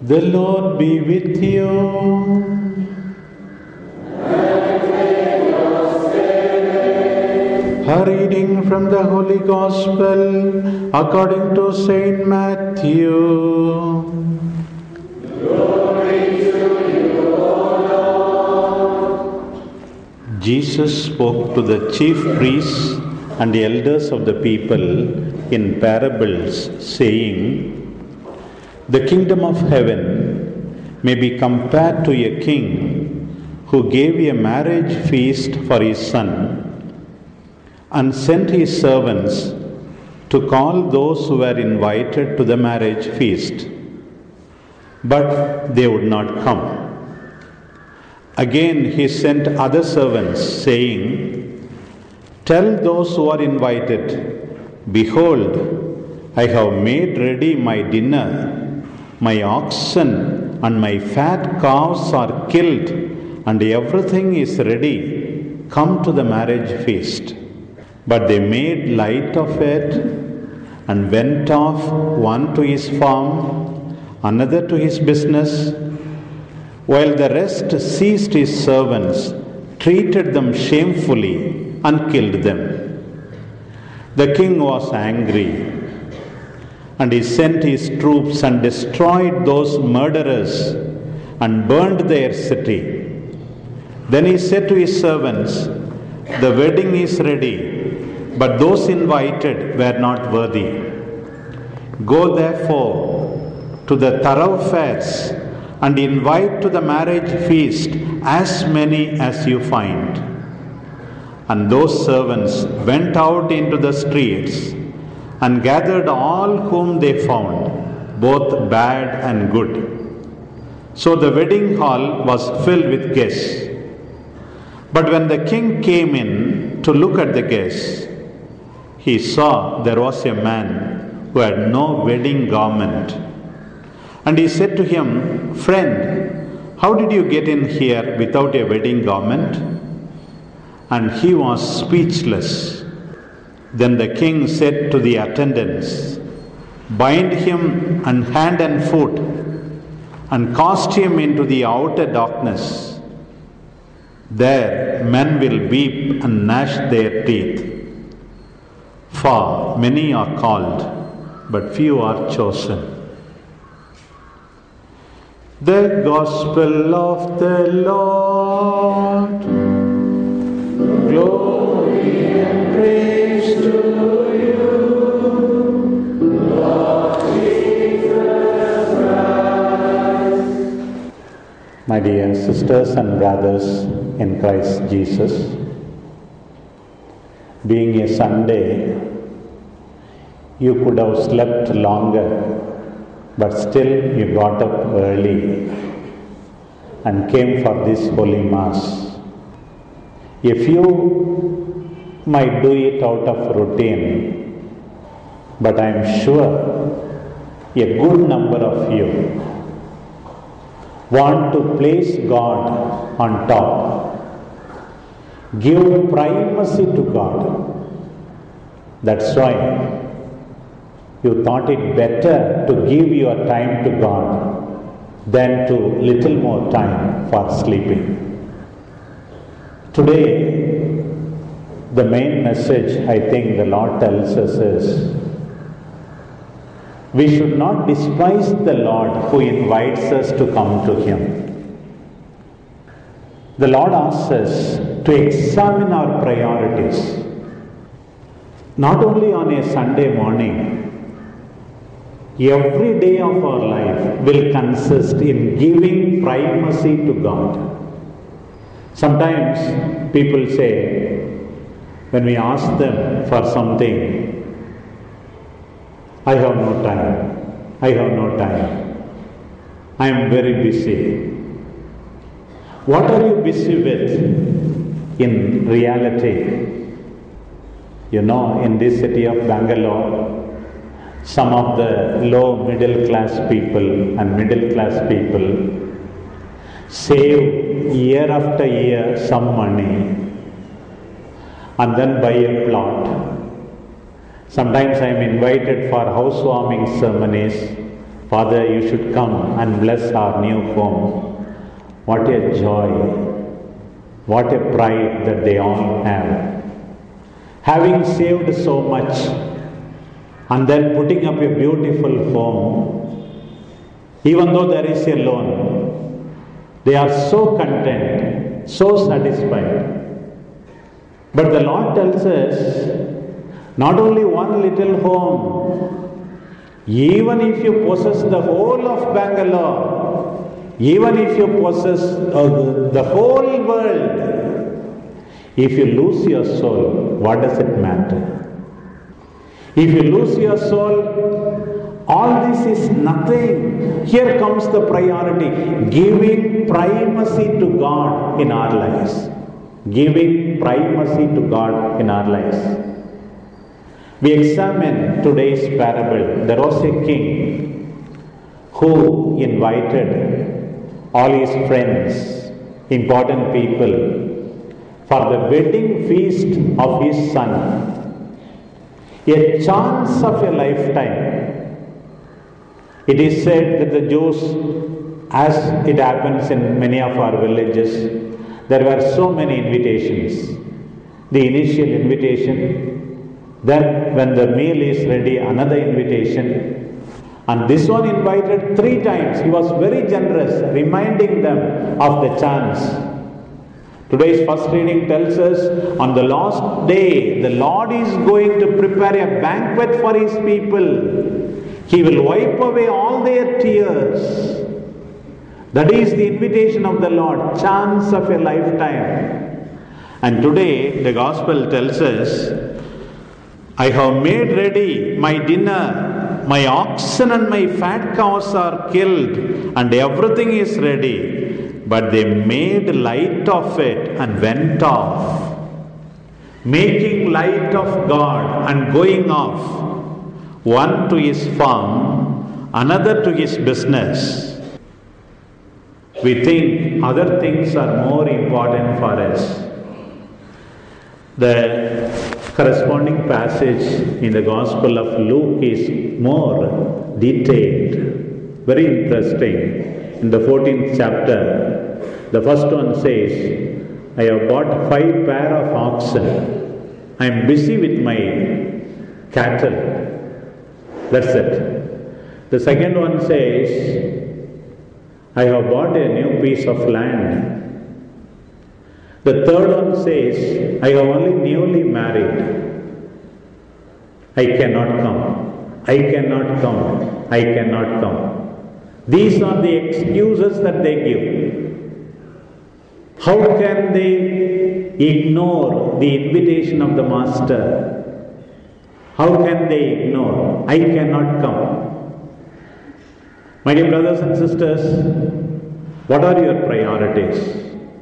The Lord be with you. A reading from the Holy Gospel according to Saint Matthew. Glory to you, O Lord. Jesus spoke to the chief priests and the elders of the people in parables, saying, "The kingdom of heaven may be compared to a king who gave a marriage feast for his son and sent his servants to call those who were invited to the marriage feast. But they would not come. Again he sent other servants, saying, 'Tell those who are invited, behold, I have made ready my dinner. My oxen and my fat calves are killed, and everything is ready. Come to the marriage feast.' But they made light of it and went off, one to his farm, another to his business, while the rest seized his servants, treated them shamefully, and killed them. The king was angry, and he sent his troops and destroyed those murderers and burned their city. Then he said to his servants, 'The wedding is ready, but those invited were not worthy. Go therefore to the thoroughfares and invite to the marriage feast as many as you find.' And those servants went out into the streets and gathered all whom they found, both bad and good. So the wedding hall was filled with guests. But when the king came in to look at the guests, he saw there was a man who had no wedding garment. And he said to him, 'Friend, how did you get in here without a wedding garment?' And he was speechless. Then the king said to the attendants, 'Bind him hand and foot, and cast him into the outer darkness. There men will weep and gnash their teeth. For many are called, but few are chosen.'" The Gospel of the Lord. Glory and praise to you, Lord Jesus Christ. My dear sisters and brothers in Christ Jesus, being a Sunday, you could have slept longer, but still you got up early and came for this Holy Mass. A few might do it out of routine, but I am sure a good number of you want to place God on top, give primacy to God. That's why you thought it better to give your time to God than to little more time for sleeping. Today, the main message I think the Lord tells us is, we should not despise the Lord who invites us to come to Him. The Lord asks us to examine our priorities, not only on a Sunday morning. Every day of our life will consist in giving primacy to God. Sometimes people say, when we ask them for something, "I have no time, I have no time, I am very busy." What are you busy with in reality? You know, in this city of Bangalore, some of the low middle class people and middle class people save year after year some money and then buy a plot. Sometimes I am invited for housewarming ceremonies Father, you should come and bless our new home. What a joy, what a pride that they all have. Having saved so much and then putting up a beautiful home, even though there is a loan, they are so content, so satisfied. But the Lord tells us, not only one little home, even if you possess the whole of Bangalore, even if you possess the whole world, if you lose your soul, what does it matter? If you lose your soul, all this is nothing. Here comes the priority, giving primacy to God in our lives. Giving primacy to God in our lives. We examine today's parable. There was a king who invited all his friends, important people, for the wedding feast of his son. A chance of a lifetime. It is said that the Jews, as it happens in many of our villages, there were so many invitations. The initial invitation, then when the meal is ready, another invitation. And this one invited 3 times. He was very generous, reminding them of the chance. Today's first reading tells us, on the last day, the Lord is going to prepare a banquet for His people. He will wipe away all their tears. That is the invitation of the Lord, chance of a lifetime. And today, the Gospel tells us, I have made ready my dinner, my oxen and my fat cows are killed, and everything is ready. But they made light of it and went off. Making light of God and going off. One to his farm, another to his business. We think other things are more important for us. The corresponding passage in the Gospel of Luke is more detailed, very interesting. In the 14th chapter, the first one says, I have bought 5 pair of oxen. I am busy with my cattle. That's it. The second one says, I have bought a new piece of land. The third one says, I have only newly married. I cannot come. I cannot come. I cannot come. These are the excuses that they give. How can they ignore the invitation of the Master? How can they ignore? I cannot come. My dear brothers and sisters, what are your priorities?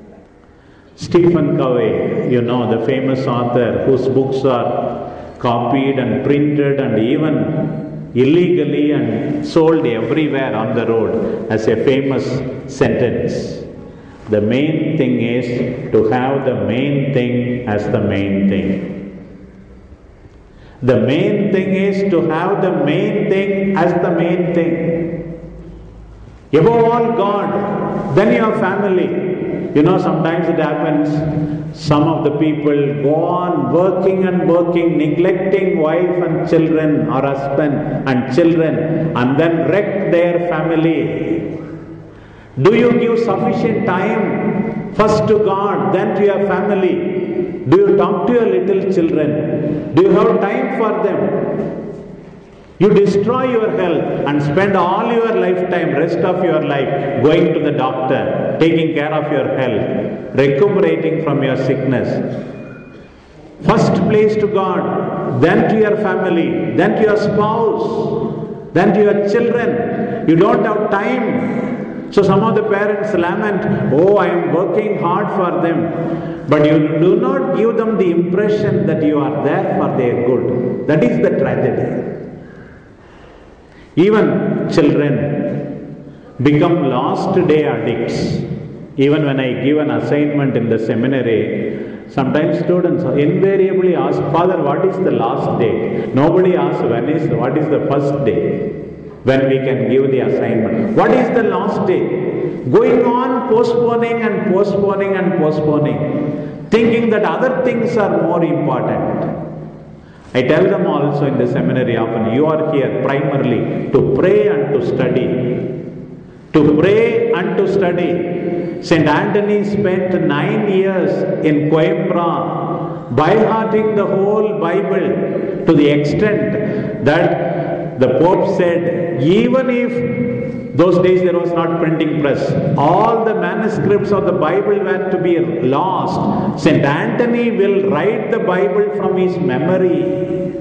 Stephen Covey, you know, the famous author whose books are copied and printed and even illegally and sold everywhere on the road, as a famous sentence. The main thing is to have the main thing as the main thing. The main thing is to have the main thing as the main thing. Above all, God, then your family. You know, sometimes it happens, some of the people go on working and working, neglecting wife and children or husband and children, and then wreck their family. Do you give sufficient time first to God, then to your family? Do you talk to your little children? Do you have time for them? You destroy your health and spend all your lifetime, rest of your life, going to the doctor, taking care of your health, recuperating from your sickness. First place to God, then to your family, then to your spouse, then to your children. You don't have time. So some of the parents lament, oh, I am working hard for them. But you do not give them the impression that you are there for their good. That is the tragedy. Even children become last day addicts. Even when I give an assignment in the seminary, sometimes students invariably ask, Father, what is the last day? Nobody asks what is the first day. when we can give the assignment. What is the last day? Going on postponing and postponing and postponing, thinking that other things are more important. I tell them also in the seminary often, you are here primarily to pray and to study. To pray and to study. St. Anthony spent 9 years in Coimbra by-hearting the whole Bible to the extent that the Pope said, even if those days there was not printing press, all the manuscripts of the Bible were to be lost, St. Anthony will write the Bible from his memory.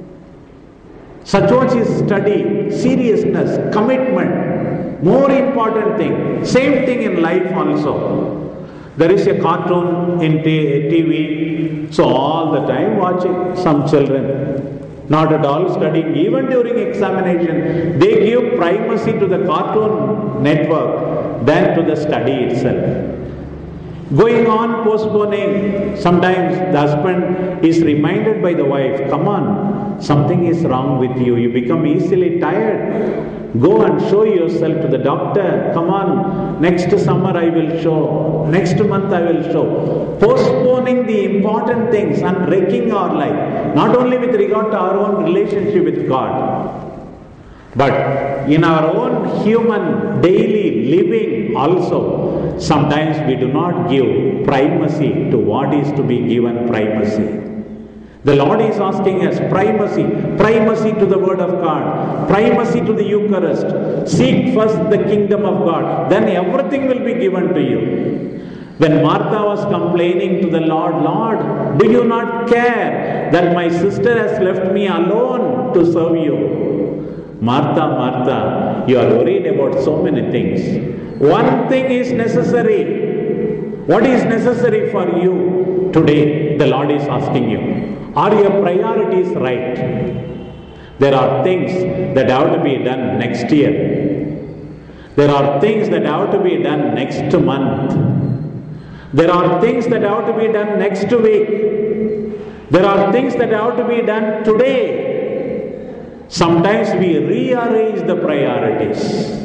Such was his study, seriousness, commitment, more important thing. Same thing in life also. There is a cartoon in TV, so all the time watching some children. Not at all studying, even during examination, they give primacy to the cartoon network than to the study itself. Going on postponing, sometimes the husband is reminded by the wife, come on, something is wrong with you, you become easily tired. Go and show yourself to the doctor. Come on, next summer I will show, next month I will show. Postponing the important things and wrecking our life, not only with regard to our own relationship with God, but in our own human daily living also. Sometimes we do not give primacy to what is to be given primacy. The Lord is asking us primacy to the Word of God, primacy to the Eucharist. Seek first the kingdom of God, then everything will be given to you. When Martha was complaining to the Lord, Lord, do you not care that my sister has left me alone to serve you? Martha, Martha, you are worried about so many things. One thing is necessary. What is necessary for you today? The Lord is asking you. Are your priorities right? There are things that have to be done next year. There are things that have to be done next month. There are things that have to be done next week. There are things that have to be done today. Sometimes we rearrange the priorities.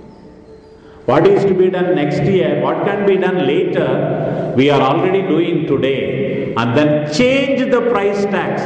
What is to be done next year, what can be done later, we are already doing today, and then change the price tags.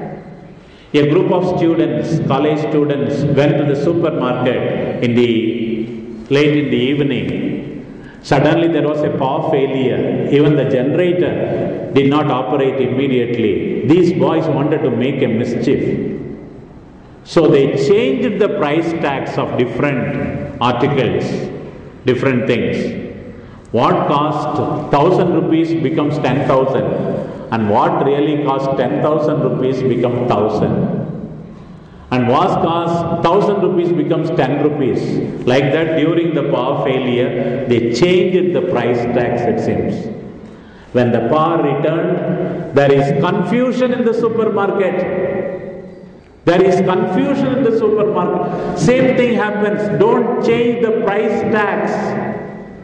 A group of students, college students, went to the supermarket late in the evening. Suddenly there was a power failure. Even the generator did not operate immediately. These boys wanted to make a mischief. So they changed the price tags of different articles, different things. What cost 1,000 rupees becomes 10,000, and what really cost 10,000 rupees becomes 1,000. And what cost 1,000 rupees becomes 10 rupees. Like that, during the power failure, they changed the price tags, it seems. When the power returned, there is confusion in the supermarket. There is confusion in the supermarket. Same thing happens. Don't change the price tags.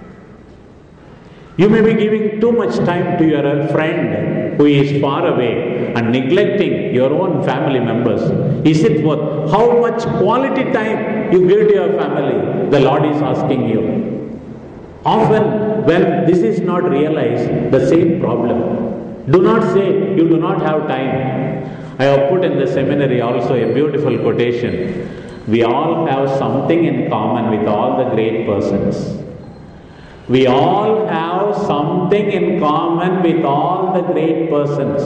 You may be giving too much time to your friend who is far away and neglecting your own family members. Is it worth how much quality time you give to your family? The Lord is asking you. Often when this is not realized, the same problem. Do not say you do not have time. I have put in the seminary also a beautiful quotation. We all have something in common with all the great persons. We all have something in common with all the great persons.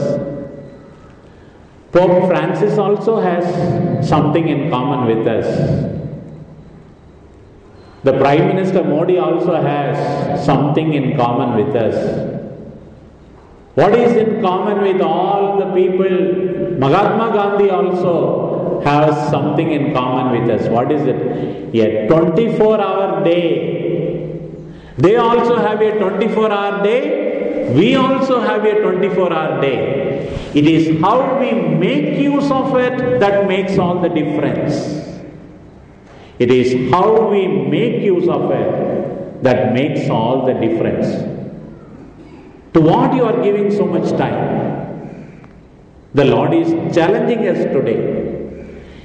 Pope Francis also has something in common with us. The Prime Minister Modi also has something in common with us. What is in common with all the people? Mahatma Gandhi also has something in common with us. What is it? A 24-hour day. They also have a 24-hour day. We also have a 24-hour day. It is how we make use of it that makes all the difference. It is how we make use of it that makes all the difference. To what you are giving so much time? The Lord is challenging us today.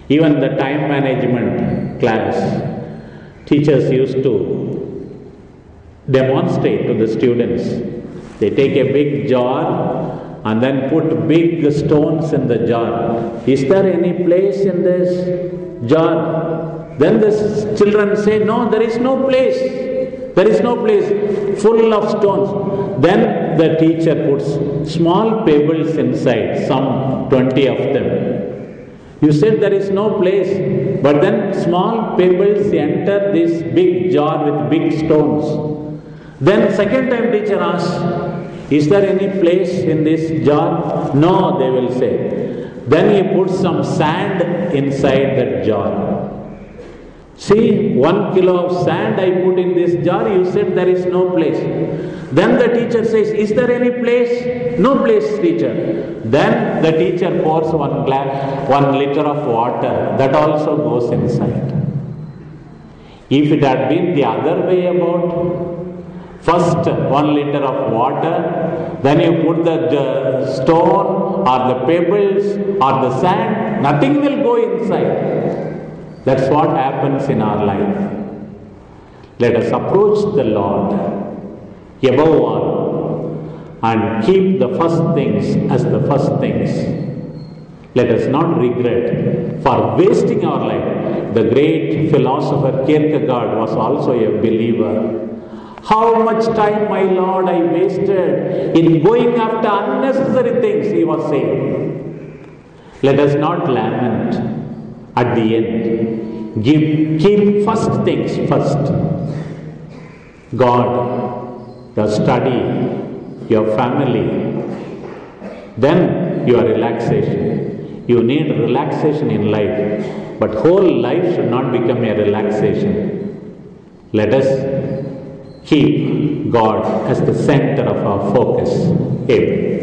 Even the time management class, teachers used to demonstrate to the students. They take a big jar and then put big stones in the jar. Is there any place in this jar? Then the children say, no, there is no place. There is no place, full of stones. Then the teacher puts small pebbles inside, some 20 of them. You said there is no place, but then small pebbles enter this big jar with big stones. Then second time teacher asks, is there any place in this jar? No, they will say. Then he puts some sand inside that jar. See, 1 kilo of sand I put in this jar, you said there is no place. Then the teacher says, is there any place? No place, teacher. Then the teacher pours 1 liter of water, that also goes inside. If it had been the other way about, first 1 liter of water, then you put the stone or the pebbles or the sand, nothing will go inside. That's what happens in our life. Let us approach the Lord above all and keep the first things as the first things. Let us not regret for wasting our life. The great philosopher Kierkegaard was also a believer. How much time, my Lord, I wasted in going after unnecessary things, he was saying. Let us not lament. At the end, keep first things first. God, your study, your family, then your relaxation. You need relaxation in life, but whole life should not become a relaxation. Let us keep God as the center of our focus. Amen.